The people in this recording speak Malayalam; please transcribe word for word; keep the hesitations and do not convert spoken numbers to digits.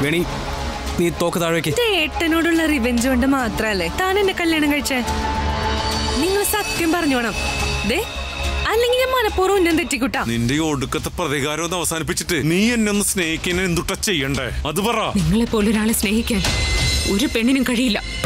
വേണി നീ തോക്ക് താഴേക്ക്. ഏട്ടനോടുള്ള റിവെഞ്ച് കൊണ്ട് മാത്രല്ലേ താൻ എന്നെ കല്യാണം കഴിച്ചേ? നിങ്ങൾ സത്യം പറഞ്ഞോണം. ദേ അല്ലെങ്കിൽ ഞാൻ മനഃപൂർവ്വം ഉന്നം തെറ്റിക്കുട്ടാ. നിന്റെ ഒടുക്കത്തെ പ്രതികാരം ഒന്ന് അവസാനിപ്പിച്ചിട്ട് നീ എന്നെ ഒന്ന് സ്നേഹിക്കാൻ എന്തുട്ടാ ചെയ്യണ്ടേ അത് പറ. നിങ്ങളെ പോലൊരാളെ സ്നേഹിക്കാൻ ഒരു പെണ്ണിനും കഴിയില്ല.